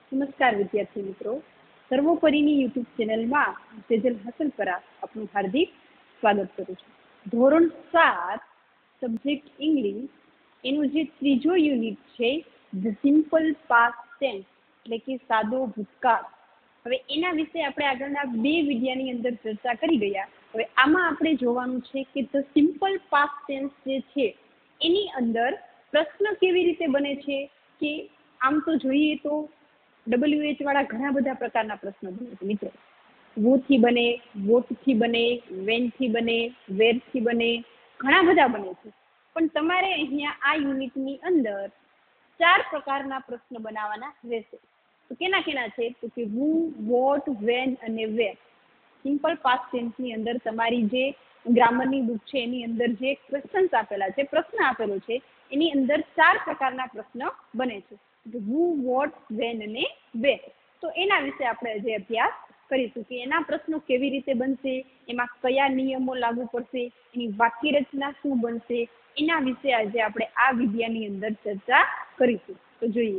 નમસ્કાર વિદ્યાર્થી મિત્રો, સર્વોપરીની યુટ્યુબ ચેનલમાં સેજલ હસનપરા આપનું હાર્દિક સ્વાગત કરું છું. ધોરણ 7 સબ્જેક્ટ ઇંગ્લિશ એનું જે ત્રીજો યુનિટ છે ધ સિમ્પલ પાસ્ટ ટેન્સ એટલે કે સાદો ભૂતકાળ. હવે એના વિશે આપણે આગળના 2 વિડિયાની અંદર ચર્ચા કરી ગયા. હવે આમાં આપણે જોવાનું છે કે ધ સિમ્પલ પાસ્ટ ટેન્સ જે છે એની અંદર પ્રશ્ન કેવી રીતે બને છે કે આમ તો જોઈએ તો WH વાળા ઘણા બધા પ્રકારના પ્રશ્નો બને છે મિત્રો. વુ થી બને, વોટ થી બને, વેન થી બને, વેર થી બને, ઘણા બધા બને છે. પણ તમારે અહીંયા આ યુનિટની અંદર 4 પ્રકારના પ્રશ્ન બનાવવાના રહેશે. તો કેના કેના છે? તો કે વુ, વોટ, વેન અને વેર. સિમ્પલ પાસ્ટ ટેન્સની અંદર તમારી જે ગ્રામરની બુક છે એની અંદર જે ક્વેશ્ચન્સ આપેલા છે, પ્રશ્ન આપેલો છે, એની અંદર 4 પ્રકારના પ્રશ્ન બને છે. વુ, વોટ, વેન અને વેર. તો એના વિશે આપણે આજે અભ્યાસ કરીશું કે એના પ્રશ્નો કેવી રીતે બનશે, એમાં કયા નિયમો લાગુ પડશે, એની વાક્ય રચના શું બનશે, એના વિશે આજે આપણે આ વિડિયાની અંદર ચર્ચા કરીશું. તો જોઈએ.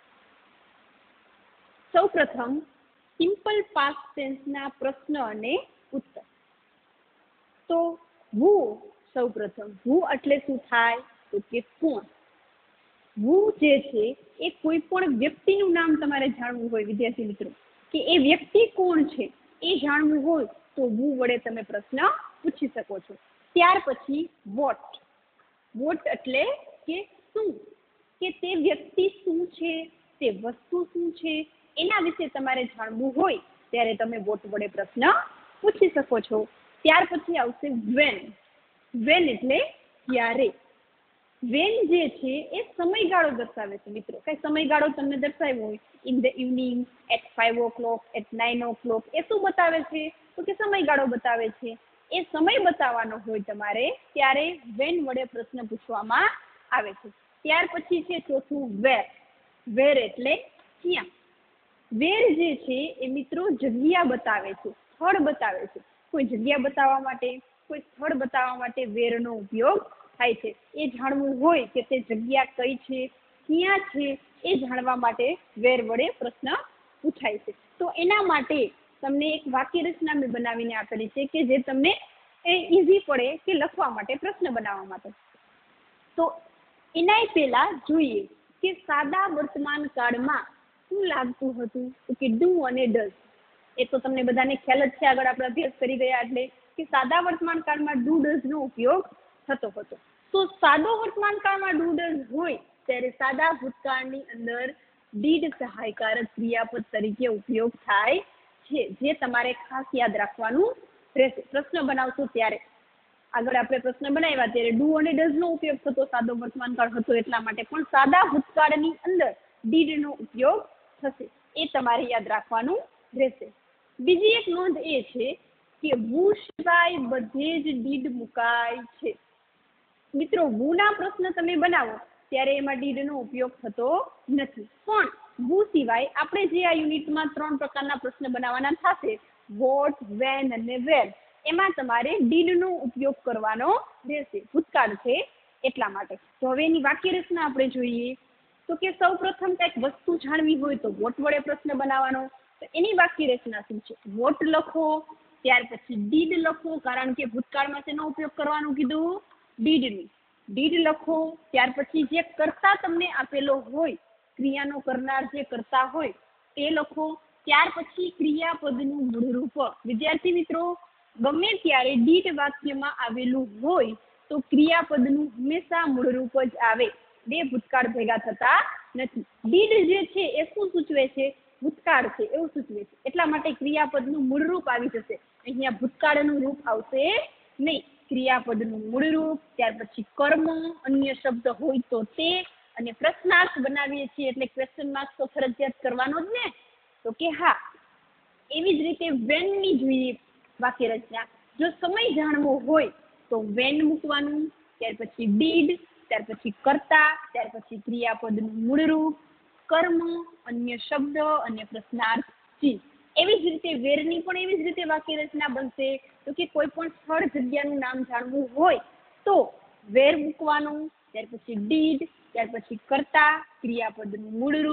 સૌપ્રથમ સિમ્પલ પાસ્ટ ટેન્સના પ્રશ્ન અને ઉત્તર. તો વુ, સૌપ્રથમ વુ એટલે શું થાય? તો કે કોણ. વુ જે છે એ કોઈ પણ વ્યક્તિનું નામ તમારે જાણવું હોય વિદ્યાર્થી મિત્રો, કે એ વ્યક્તિ કોણ છે એ જાણવું હોય તો વુ વડે તમે પ્રશ્ન પૂછી શકો છો. ત્યાર પછી વોટ. વોટ એટલે કે શું, કે તે વ્યક્તિ શું છે, તે વસ્તુ શું છે, એના વિશે તમારે જાણવું હોય ત્યારે તમે વોટ વડે પ્રશ્ન પૂછી શકો છો. ત્યાર પછી આવશે વેન. વેન એટલે ક્યારે. વેન જે છે એ સમયગાળો દર્શાવે છે મિત્રો. કઈ સમયગાળો તમને દર્શાવ્યો હોય, in the evening, at 5 o'clock, at 9 o'clock, એ શું બતાવે છે? તો કે સમયગાળો બતાવે છે. એ સમય બતાવવાનો હોય તમારે ત્યારે વેન વડે પ્રશ્ન પૂછવામાં આવે છે. ત્યાર પછી છે ચોથું વેર. વેર એટલે ક્યાં. વેર જે છે એ મિત્રો જગ્યા બતાવે છે, સ્થળ બતાવે છે. કોઈ જગ્યા બતાવવા માટે, કોઈ સ્થળ બતાવવા માટે વેરનો ઉપયોગ થાય છે. એ જાણવું હોય કે તે જગ્યા કઈ છે, ક્યાં છે, એ જાણવા માટે વેર વડે પ્રશ્ન પૂછાય છે. તો એના માટે તમને એક વાક્ય રચના મેં બનાવીને આપેલી છે કે જે તમને ઈઝી પડે કે લખવા માટે, પ્રશ્ન બનાવવા માટે. તો એનાય પહેલા જોઈએ કે સાદા વર્તમાન કાળમાં શું લાગતું હતું? તો કે ડુ અને ડઝ. એ તો તમને બધાને ખ્યાલ જ છે, આગળ આપણે અભ્યાસ કરી ગયા એટલે, કે સાદા વર્તમાન કાળમાં ડુ ડઝ નો ઉપયોગ થતો હતો. તો સાદો વર્તમાન કાળમાં ડુ ડઝ હોય ત્યારે સાદા ભૂતકાળની અંદર ડીડ સહાયકારક ક્રિયાપદ તરીકે ઉપયોગ થાય છે, જે તમારે ખાસ યાદ રાખવાનું રહેશે પ્રશ્ન બનાવશો ત્યારે. આગળ આપણે પ્રશ્ન બનાવ્યા ત્યારે ડુ અને ડઝ નો ઉપયોગ થતો, સાદો વર્તમાન કાળ હતો એટલા માટે, પણ સાદા ભૂતકાળની અંદર ડીડ નો ઉપયોગ થશે. એ તમારે યાદ રાખવાનું રહેશે. બીજી એક નોંધ એ છે કે વુ સિવાય બધે જ ડીડ મુકાય છે. મિત્રો વુ ના પ્રશ્ન તમે બનાવો ત્યારે એમાં ડીડ નો ઉપયોગ થતો નથી, પણ વુ સિવાય આપણે જે આ યુનિટમાં 3 પ્રકારના પ્રશ્ન બનાવવાના થશે, વોટ, વેન અને વેર, એમાં તમારે ડીડ નો ઉપયોગ કરવાનો રહેશે. ભૂતકાળ છે એટલા માટે. તો હવે એની વાક્ય રચના આપણે જોઈએ. તો કે સૌ પ્રથમ કંઈક વસ્તુ જાણવી હોય તો વોટ વડે પ્રશ્ન બનાવવાનો. તો એની વાક્ય રચના શું છે? વોટ લખો, ત્યાર પછી ડીડ લખો, કારણ કે ભૂતકાળમાં તેનો ઉપયોગ કરવાનું કીધું, ડીડની. ડીડ લખો, ત્યાર પછી જે કર્તા તમને આપેલો હોય, ક્રિયાનો કરનાર જે કરતા હોય તે લખો. ત્યાર પછી ક્રિયાપદનું મૂળરૂપ. વિદ્યાર્થી મિત્રો, ગમે ત્યારે ડીડ વાક્યમાં આવેલું હોય તો ક્રિયાપદનું હંમેશા મૂળરૂપ જ આવે, બે ભૂતકાળ ભેગા થતા નથી. ડીડ જે છે એ શું સૂચવે છે? ભૂતકાળ છે એવું સૂચવે છે. એટલા માટે ક્રિયાપદનું મૂળરૂપ આવી જશે. અહીંયા ભૂતકાળનું રૂપ આવશે નહીં. ક્રિયાપદનું મૂળરૂપ, ત્યાર પછી કર્મ, અન્ય શબ્દ હોય તો તે, અને પ્રશ્નાર્થ બનાવીએ છીએ એટલે ક્વેશ્ચન માર્ક તો ફરજિયાત કરવાનો જ ને. તો કે હા. એવી જ રીતે વેનની જોઈએ વાક્ય રચના. જો સમય જાણવો હોય તો વેન મૂકવાનું, ત્યાર પછી ડીડ, ત્યાર પછી કર્તા, ત્યાર પછી ક્રિયાપદનું મૂળરૂપ, કર્મ, અન્ય શબ્દ અને પ્રશ્નાર્થ ચિહ્ન. એવી જ રીતે વેરની પણ એવી જ રીતે વાક્ય રચના બનશે. તો કે કોઈ પણ સ્થળ, જગ્યાનું નામ જાણવું હોય તો વેર મૂકવાનું, ત્યાર પછી ડીડ, ત્યાર પછી કર્તા, ક્રિયાપદનું મૂળરૂપ,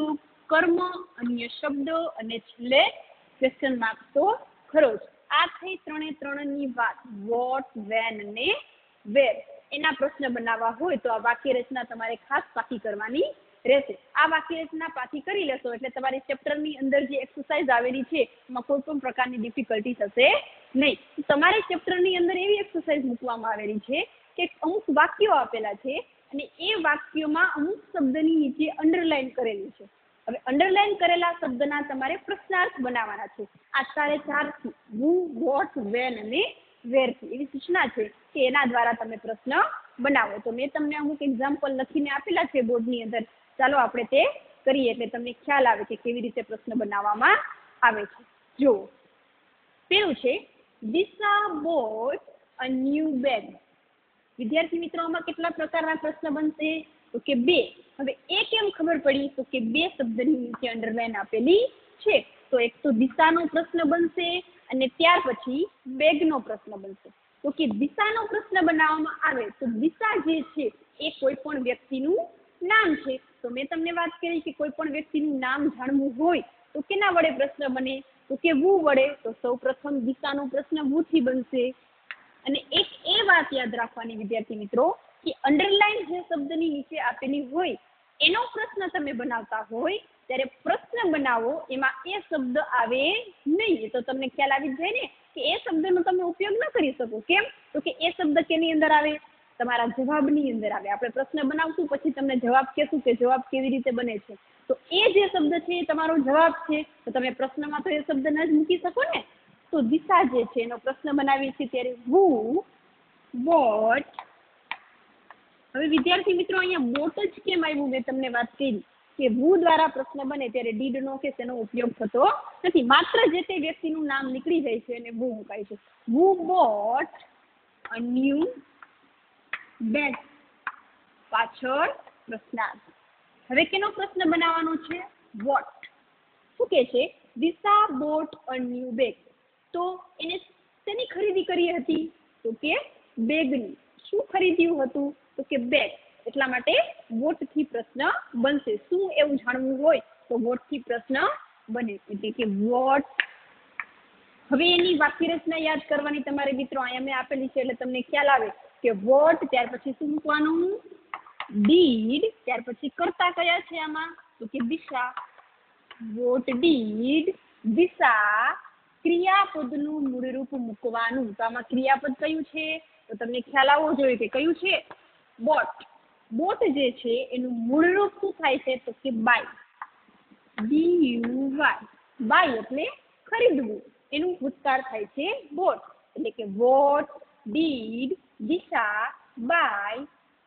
કર્મ, અન્ય શબ્દ અને છેલ્લે ક્વેશ્ચન માર્ક તો ખરો જ. આ થઈ ત્રણની વાત, વોટ, વેન અને વેર. એના પ્રશ્ન બનાવવા હોય તો આ વાક્ય રચના તમારે ખાસ પાકી કરવાની રહેશે. આ વાક્ય રચના પાકી કરી લેશો એટલે તમારી ચેપ્ટરની અંદર જે એક્સરસાઇઝ આવેલી છે એમાં કોઈ પણ પ્રકારની ડિફિકલ્ટી થશે નહીં. તમારે ચેપ્ટરની અંદર એવી એક્સરસાઇઝ મૂકવામાં આવેલી છે કે અમુક વાક્યો આપેલા છે અને એ વાક્યોમાં અમુક શબ્દની નીચે અંડરલાઈન કરેલી છે. હવે અંડરલાઈન કરેલા શબ્દના તમારે પ્રશ્નાર્થ બનાવવાના છે. આ 4 હુ, વોટ, વેન અને વેરથી એવી સૂચના છે કે એના દ્વારા તમે પ્રશ્ન બનાવો. તો મેં તમને અમુક એક્ઝામ્પલ લખીને આપેલા છે બોર્ડની અંદર. ચાલો આપણે તે કરીએ એટલે તમને ખ્યાલ આવે કે કેવી રીતે પ્રશ્ન બનાવવામાં આવે છે. જુઓ, પેલું છે Disha bought a new bag. વિદ્યાર્થી મિત્રો, આમાં કેટલા પ્રકારના પ્રશ્ન બનશે? તો કે 2. હવે એ કેમ ખબર પડી? તો કે 2 શબ્દની નીચે અંડરલાઈન આપેલી છે. તો એક તો દિશાનો પ્રશ્ન બનશે અને ત્યાર પછી બેગનો પ્રશ્ન બનશે. તો કે દિશાનો પ્રશ્ન બનાવવામાં આવે તો દિશા જે છે એ કોઈ પણ વ્યક્તિનું નામ છે. તો મેં તમને વાત કરી કે કોઈ પણ વ્યક્તિનું નામ જાણવું હોય તો કેના વડે પ્રશ્ન બને? તો કે વુ વડે. તો સૌ પ્રથમ દિશાનો પ્રશ્ન વુથી બનશે. અને એક એ વાત યાદ રાખવાની વિદ્યાર્થી મિત્રો કે અંડરલાઈન જે શબ્દની નીચે આપેલી હોય એનો પ્રશ્ન તમે બનાવતા હોય ત્યારે પ્રશ્ન બનાવો એમાં એ શબ્દ આવે નહીં. તો તમને ખ્યાલ આવી જાય ને કે એ શબ્દનો તમે ઉપયોગ ન કરી શકો. કેમ? તો કે એ શબ્દ કેની અંદર આવે? તમારા જવાબની અંદર આવે. આપણે પ્રશ્ન બનાવશું પછી તમને જવાબ કહેશું કે જવાબ કેવી રીતે બને છે. તો એ જે શબ્દ છે એ તમારો જવાબ છે. તો તમે પ્રશ્નમાં તો એ શબ્દ ન જ મૂકી શકો ને. તો દિશા જે છે એનો પ્રશ્ન બનાવીએ છીએ ત્યારે હુ, વોટ. હવે વિદ્યાર્થી મિત્રો, અહીંયા બોટ જ કેમ આવ્યું? મેં તમને વાત કરી કે વુ દ્વારા પ્રશ્ન બને ત્યારે ડીડનો કે તેનો ઉપયોગ થતો નથી. માત્ર જે તે વ્યક્તિનું નામ નીકળી જાય છે અને વુ મુકાય છે. Who bought a new bag. પાછળ પ્રશ્નાર્થ. હવે કેનો પ્રશ્ન બનાવવાનો છે? વોટ. શું કે છે? Disha bought a new bag. તો એને શેની ખરીદી કરી હતી? તો કે બેગની. શું ખરીદ્યું હતું? તો કે બેગ. એટલા માટે વોટથી પ્રશ્ન બનશે. શું એવું જાણવું હોય તો વોટથી પ્રશ્ન બને. એટલે કે વોટ. હવે એની વાક્ય રચના યાદ કરવાની તમારે મિત્રો. અહીંયા મેં આપેલી છે એટલે તમને ખ્યાલ આવે કે વોટ, ત્યાર પછી શું મૂકવાનું? ડીડ. ત્યાર પછી કર્તા કયા છે આમાં? તો કે દિશા. વોટ ડીડ દિશા. ક્રિયાપદનું મૂળરૂપ મૂકવાનું. તો આમાં ક્રિયાપદ કયું છે? તો તમને ખ્યાલ આવવો જોઈએ કે કયું છે? બોટ. બોટ જે છે એનું મૂળરૂપ શું થાય છે? તો કે બાય. BUY. બાય એટલે ખરીદવું. એનું ભૂતકાળ થાય છે બોટ. એટલે કે વોટ, ડીડ, દિશા, બાય.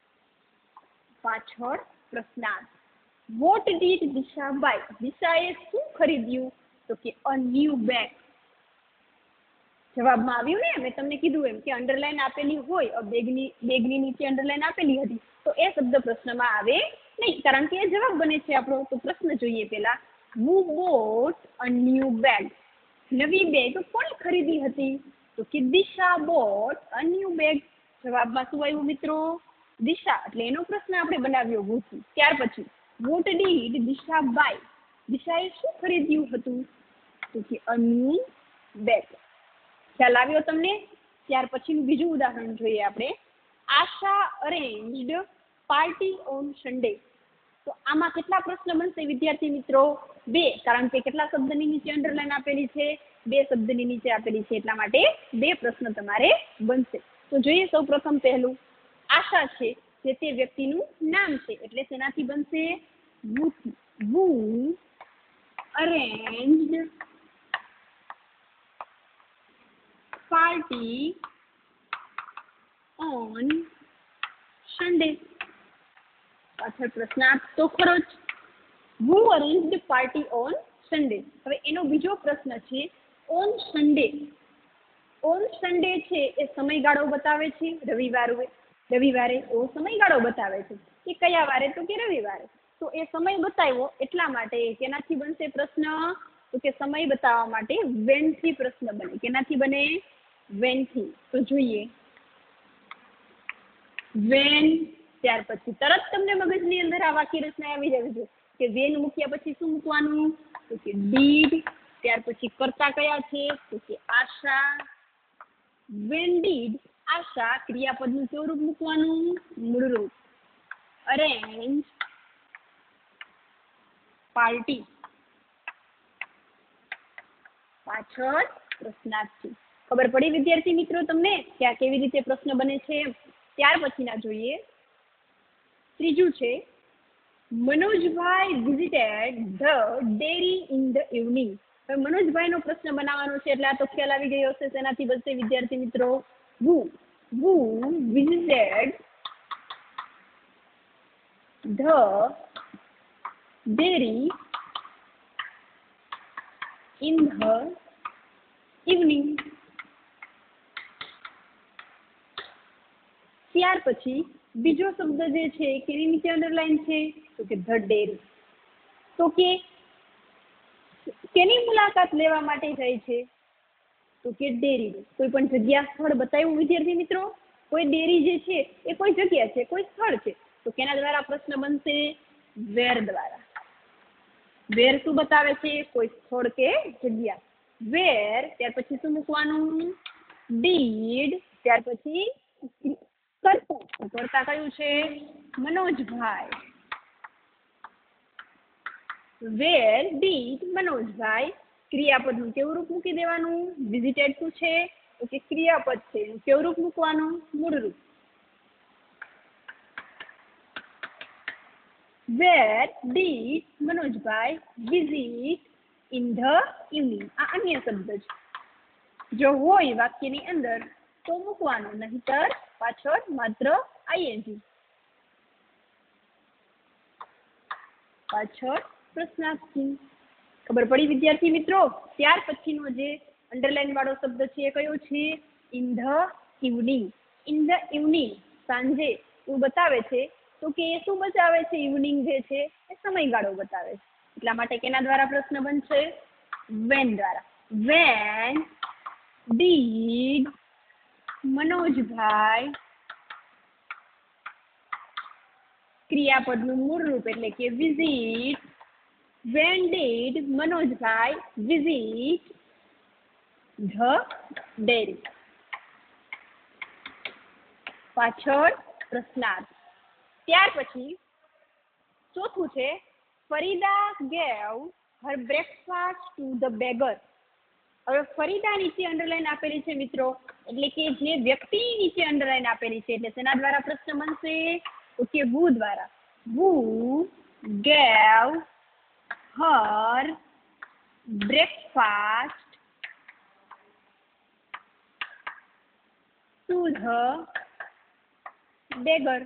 પાછળ પ્રશ્નાર્થ. What did Disha buy. દિશાએ શું ખરીદ્યું? તો કે અ ન્યૂ બેગ. જવાબમાં આવ્યું ને, મેં તમને કીધું એમ કે અંડરલાઈન આપેલી હોય, બેગની નીચે અંડરલાઈન આપેલી હતી તો એ શબ્દ પ્રશ્નમાં આવે નહીં, કારણ કે એ જવાબ બને છે આપણો. તો પ્રશ્ન જોઈએ પહેલા. Who bought a new bag. નવી બેગ કોણે ખરીદી હતી? તો કે Disha bought a new bag. જવાબમાં શું આવ્યું મિત્રો? દિશા. એટલે એનો પ્રશ્ન આપણે બનાવ્યો વુથી. ત્યાર પછી વોટ ડીડ દિશા બાય. દિશાએ શું ખરીદ્યું હતું? તો કે અ ન્યૂ બેગ. ખ્યાલ આવ્યો તમને? ત્યાર પછીનું બીજું ઉદાહરણ જોઈએ આપણે. Asha arranged party on Sunday. તો આમાં કેટલા પ્રશ્ન બનશે વિદ્યાર્થી મિત્રો? 2. કારણ કે કેટલા શબ્દની નીચે અંડરલાઈન આપેલી છે? 2 શબ્દની નીચે આપેલી છે. એટલા માટે 2 પ્રશ્ન તમારે બનશે. તો જોઈએ સૌ પ્રથમ પહેલું. આશા છે જે તે વ્યક્તિનું નામ છે એટલે તેનાથી બનશે વુથી. Who arranged party on Sunday. પાછળ પ્રશ્નાર્થ તો ખરો જ. Who arranged party on Sunday. હવે એનો બીજો પ્રશ્ન છે ઓન સન્ડે. ઓન સન્ડે છે એ સમયગાળો બતાવે છે. રવિવારે એવો સમયગાળો બતાવે છે કે કયા વારે? તો કે રવિવારે. તો એ સમય બતાવ્યો એટલા માટે કેનાથી બનશે પ્રશ્ન? તો કે સમય બતાવવા માટે વેનથી પ્રશ્ન બને. કેનાથી બને? વેનથી. તો જોઈએ વેન. ત્યાર પછી તરત તમને મગજની અંદર આ વાક્ય રચના આવી જવી જોઈએ. કે વેન મૂક્યા પછી શું મૂકવાનું? તો કે ડીડ. ત્યાર પછી કર્તા કયા છે? તો કે આશા. વેન ડીડ આશા ક્રિયાપદનું કેવું રૂપ મૂકવાનું? મૂળ રૂપ. Arrange party. પાછળ પ્રશ્નાર્થ છે. ખબર પડી વિદ્યાર્થી મિત્રો તમને કે આ કેવી રીતે પ્રશ્ન બને છે? ત્યાર પછીના જોઈએ. ત્રીજું છે Manojbhai visited the dairy in the evening. હવે મનોજભાઈનો પ્રશ્ન બનાવવાનો છે એટલે આ તો ખ્યાલ આવી ગયો હશે. તેનાથી બનશે વિદ્યાર્થી મિત્રો who visited the dairy in the evening. ત્યાર પછી બીજો શબ્દ જે છે કેની નીચે અંડરલાઈન છે? તો કે ધ ડેરી. તો કે કેની મુલાકાત લેવા માટે જાય છે? તો કે ડેરી. કોઈ પણ જગ્યા સ્થળ બતાવ્યું વિદ્યાર્થી મિત્રો? કોઈ ડેરી જે છે એ કોઈ જગ્યા છે, કોઈ સ્થળ છે. તો કેના દ્વારા પ્રશ્ન બનશે? વેર દ્વારા. વેર શું બતાવે છે? કોઈ સ્થળ કે જગ્યા. વેર ત્યાર પછી શું મૂકવાનું? ડીડ. ત્યાર પછી કર્તા. કર્તા કયું છે? મનોજભાઈ. વેર ડીડ મનોજભાઈ. ક્રિયાપદનું કેવું રૂપ મૂકી દેવાનું? વિઝિટેડ શું છે? તો કે ક્રિયાપદ છે. કેવું રૂપ મૂકવાનું? મૂળ રૂપ. Where did Manojbhai visit in the evening. આ અન્ય શબ્દ છે. જો હોય વાક્યની અંદર તો મૂકવાનું, નહીતર પાછળ માત્ર આઈએનજી. પાછળ પ્રશ્નાર્થ. ખબર પડી વિદ્યાર્થી મિત્રો? ત્યાર પછીનો જે અંડરલાઈન વાળો શબ્દ છે એ કયો છે? In the evening. In the evening સાંજે એવું બતાવે છે. તો કે એ શું બતાવે છે? ઇવનિંગ જે છે એ સમયગાળો બતાવે છે. એટલા માટે કેના દ્વારા પ્રશ્ન બનશે? વેન દ્વારા. વેન ડીડ મનોજભાઈ. ક્રિયાપદનું મૂળ રૂપ એટલે કે visit. When did Manojbhai visit the dairy. પાછળ પ્રશ્નાર્થ. ત્યાર પછી ચોથું છે Farida gave her breakfast to the beggar. હવે ફરીદા નીચે અંડરલાઈન આપેલી છે મિત્રો, એટલે કે જે વ્યક્તિની નીચે અંડરલાઈન આપેલી છે એટલે તેના દ્વારા પ્રશ્ન બનશે? તો કે who દ્વારા. who gave her breakfast to the beggar.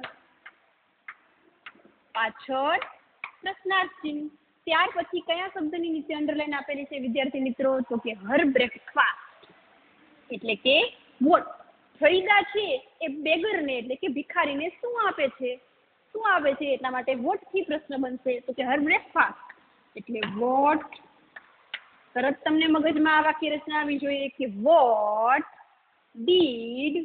પાછળ પ્રશ્નાર્થ ચિહ્ન. ત્યાર પછી કયા શબ્દની નીચે અંડરલાઈન આપેલી છે વિદ્યાર્થી મિત્રો? તો કે હર બ્રેકફાસ્ટ એટલે કે વોટ. ફરીદા છે એ બેગરને એટલે કે ભિખારીને શું આપે છે? શું આપે છે? એટલા માટે વોટ થી પ્રશ્ન બનશે. તો કે હર બ્રેકફાસ્ટ એટલે વોટ. તરત તમને મગજમાં આ વાક્ય રચના આવવી જોઈએ કે વોટ ડીડ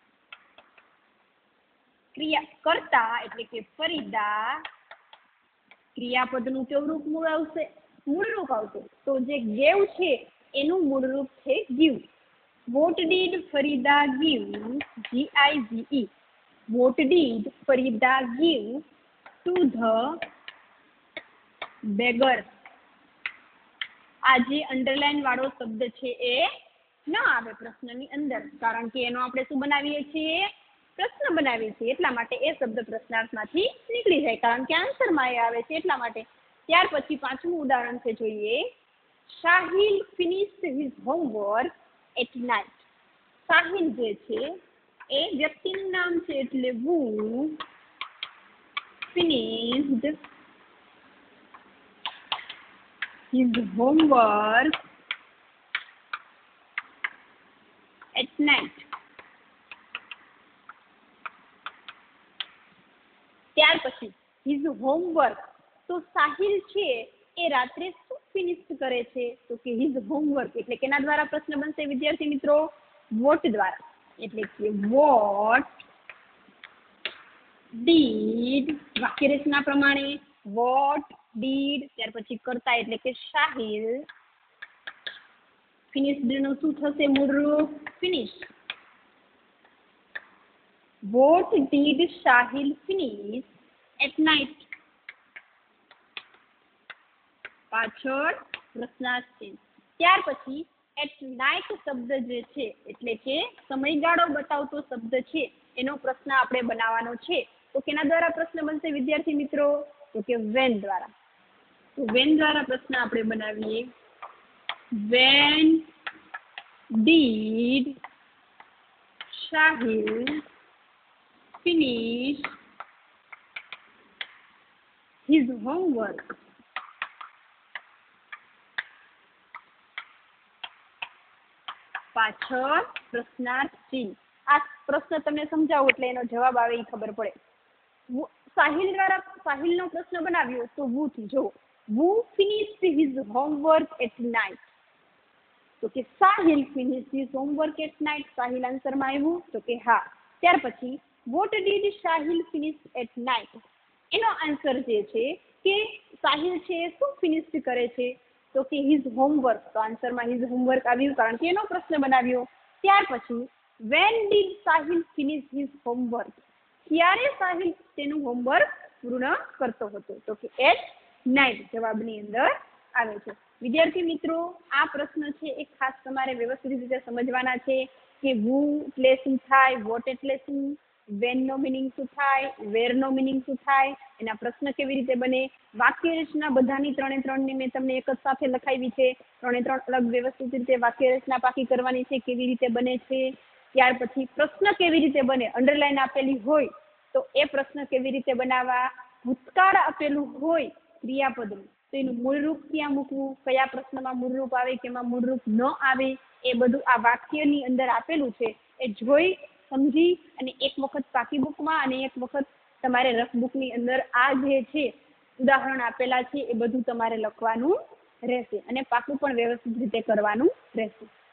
ક્રિયા કર્તા એટલે કે ફરીદા. ક્રિયાપદનું કેવું રૂપ મૂળ આવશે? મૂળ રૂપ આવશે. તો જે ગેવ છે એનું મૂળ રૂપ છે give. What did Farida give. GIVE. What did Farida give to the beggar. આ જે અંડરલાઈન વાળો શબ્દ છે એ ન આવે પ્રશ્નની અંદર, કારણ કે એનો આપણે શું બનાવીએ છીએ? પ્રશ્ન બનાવીએ છીએ. એટલા માટે એ શબ્દ પ્રશ્નાર્થમાંથી નીકળી જાય, કારણ કે આન્સરમાં એ આવે છે એટલા માટે. ત્યાર પછી પાંચમું ઉદાહરણ છે જોઈએ. Sahil finished his homework at night. Sahil જે છે એ વ્યક્તિનું નામ છે એટલે who finished his homework at night. ત્યાર પછી his homework. તો સાહિલ છે એ રાત્રે શું ફિનિશ કરે છે? તો કે his homework એટલે કેના દ્વારા પ્રશ્ન બનશે વિદ્યાર્થી મિત્રો? વોટ દ્વારા. એટલે કે વોટ ડીડ વાક્ય રચના પ્રમાણે વોટ ડીડ, ત્યાર પછી કરતા એટલે કે સાહિલ, ફિનિશ્ડ નું શું થશે મૂળરૂપ? Finish. What did Sahil finish at night? પાછળ પ્રશ્નાર્થ ચિહ્ન. ત્યાર પછી એટ નાઇટ શબ્દ જે છે એટલે કે સમયગાળો બતાવતો શબ્દ છે એનો પ્રશ્ન આપણે બનાવવાનો છે. તો કેના દ્વારા પ્રશ્ન બનશે વિદ્યાર્થી મિત્રો? તો કે વેન દ્વારા. તો વેન દ્વારા પ્રશ્ન આપણે બનાવીએ. When did Sahil finish his homework? પાછળ પ્રશ્નાર્થ ચિહ્ન. આ પ્રશ્ન તમને સમજાવું એટલે એનો જવાબ આવે એ ખબર પડે. સાહિલ દ્વારા સાહિલનો પ્રશ્ન બનાવ્યો તો વુ થી જો વુ finished his homework at night. તો કે Sahil finished his homework at night. Sahil આન્સરમાં આવ્યું તો કે હા. ત્યાર પછી what did Sahil finish at night? એનો આન્સર જે છે કે સાહિલ છે શું ફિનિશ કરે છે? તો કે હિઝ હોમવર્ક. તો આન્સરમાં હિઝ હોમવર્ક આવ્યું કારણ કે એનો પ્રશ્ન બનાવ્યો. ત્યાર પછી when did Sahil finish his homework? ક્યારે સાહિલ તેનું હોમવર્ક પૂર્ણ કરતો હતો? તો કે એટ નાઇટ જવાબની અંદર આવે છે. વિદ્યાર્થી મિત્રો આ પ્રશ્ન છે એ ખાસ તમારે વ્યવસ્થિત રીતે સમજવાના છે કે વુ એટલે શું થાય, વોટ એટલે શું, વેન નો મિનિંગ શું થાય, વેર નો મિનિંગ શું થાય, એના પ્રશ્ન કેવી રીતે બને. વાક્ય રચના બધાની 3 મેં તમને એક જ સાથે લખાવી છે. 3 અલગ વ્યવસ્થિત રીતે વાક્ય રચના પાકી કરવાની છે, કેવી રીતે બને છે. ત્યાર પછી પ્રશ્ન કેવી રીતે બને, અંડરલાઈન આપેલી હોય તો એ પ્રશ્ન કેવી રીતે બનાવવા, ભૂતકાળ આપેલું હોય ક્રિયાપદનું તો એનું મૂળરૂપ ક્યાં મૂકવું, કયા પ્રશ્નમાં મૂળરૂપ આવે કેમાં મૂળરૂપ ન આવે, એ બધું આ વાક્યની અંદર આપેલું છે. એ જોઈ સમજી અને એક વખત પાકી બુકમાં અને એક વખત તમારે રફ બુકની અંદર આ જે છે ઉદાહરણ આપેલા છે એ બધું તમારે લખવાનું રહેશે અને પાકું પણ વ્યવસ્થિત રીતે કરવાનું રહેશે.